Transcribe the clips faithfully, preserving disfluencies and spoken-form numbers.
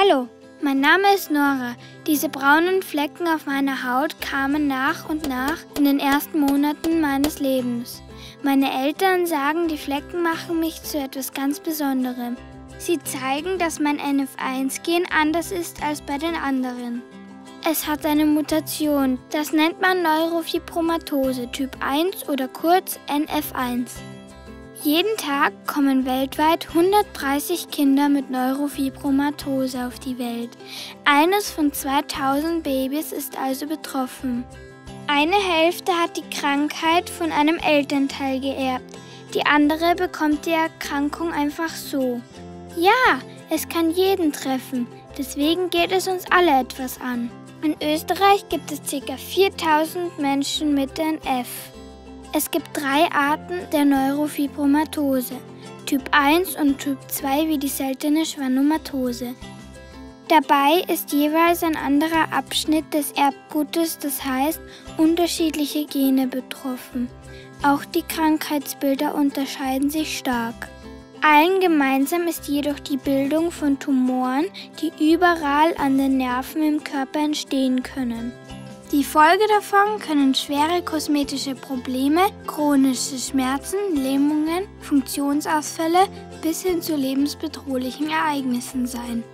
Hallo, mein Name ist Nora. Diese braunen Flecken auf meiner Haut kamen nach und nach in den ersten Monaten meines Lebens. Meine Eltern sagen, die Flecken machen mich zu etwas ganz Besonderem. Sie zeigen, dass mein N F eins Gen anders ist als bei den anderen. Es hat eine Mutation, das nennt man Neurofibromatose Typ eins oder kurz N F eins. Jeden Tag kommen weltweit hundertdreißig Kinder mit Neurofibromatose auf die Welt. Eines von zweitausend Babys ist also betroffen. Eine Hälfte hat die Krankheit von einem Elternteil geerbt. Die andere bekommt die Erkrankung einfach so. Ja, es kann jeden treffen. Deswegen geht es uns alle etwas an. In Österreich gibt es ca. viertausend Menschen mit N F. Es gibt drei Arten der Neurofibromatose, Typ eins und Typ zwei wie die seltene Schwannomatose. Dabei ist jeweils ein anderer Abschnitt des Erbgutes, das heißt unterschiedliche Gene betroffen. Auch die Krankheitsbilder unterscheiden sich stark. Allen gemeinsam ist jedoch die Bildung von Tumoren, die überall an den Nerven im Körper entstehen können. Die Folge davon können schwere kosmetische Probleme, chronische Schmerzen, Lähmungen, Funktionsausfälle bis hin zu lebensbedrohlichen Ereignissen sein.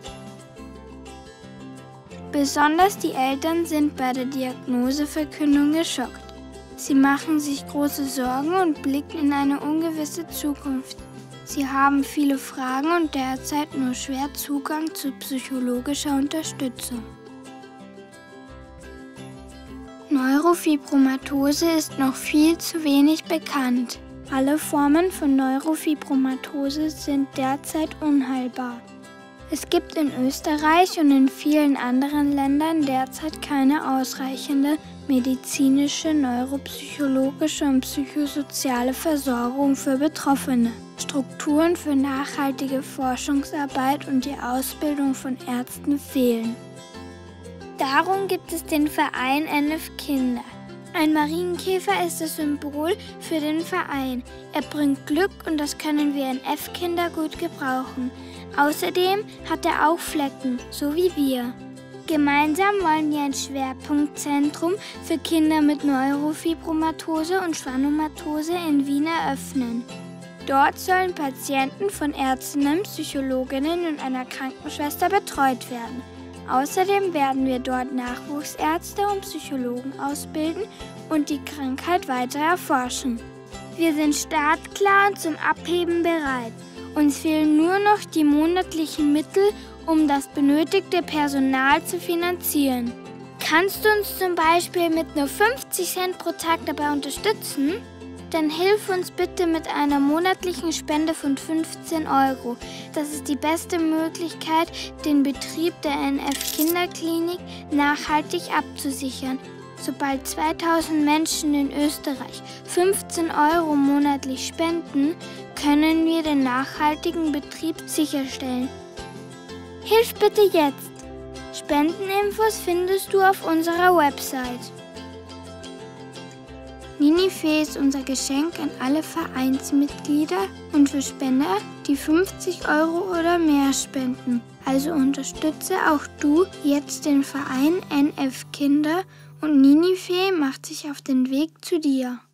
Besonders die Eltern sind bei der Diagnoseverkündung geschockt. Sie machen sich große Sorgen und blicken in eine ungewisse Zukunft. Sie haben viele Fragen und derzeit nur schwer Zugang zu psychologischer Unterstützung. Neurofibromatose ist noch viel zu wenig bekannt. Alle Formen von Neurofibromatose sind derzeit unheilbar. Es gibt in Österreich und in vielen anderen Ländern derzeit keine ausreichende medizinische, neuropsychologische und psychosoziale Versorgung für Betroffene. Strukturen für nachhaltige Forschungsarbeit und die Ausbildung von Ärzten fehlen. Darum gibt es den Verein N F Kinder. Ein Marienkäfer ist das Symbol für den Verein. Er bringt Glück und das können wir N F-Kinder gut gebrauchen. Außerdem hat er auch Flecken, so wie wir. Gemeinsam wollen wir ein Schwerpunktzentrum für Kinder mit Neurofibromatose und Schwannomatose in Wien eröffnen. Dort sollen Patienten von Ärztinnen, Psychologinnen und einer Krankenschwester betreut werden. Außerdem werden wir dort Nachwuchsärzte und Psychologen ausbilden und die Krankheit weiter erforschen. Wir sind startklar und zum Abheben bereit. Uns fehlen nur noch die monatlichen Mittel, um das benötigte Personal zu finanzieren. Kannst du uns zum Beispiel mit nur fünfzig Cent pro Tag dabei unterstützen? Dann hilf uns bitte mit einer monatlichen Spende von fünfzehn Euro. Das ist die beste Möglichkeit, den Betrieb der N F-Kinderklinik nachhaltig abzusichern. Sobald zweitausend Menschen in Österreich fünfzehn Euro monatlich spenden, können wir den nachhaltigen Betrieb sicherstellen. Hilf bitte jetzt! Spendeninfos findest du auf unserer Website. Ninifee ist unser Geschenk an alle Vereinsmitglieder und für Spender, die fünfzig Euro oder mehr spenden. Also unterstütze auch du jetzt den Verein N F Kinder und Ninifee macht sich auf den Weg zu dir.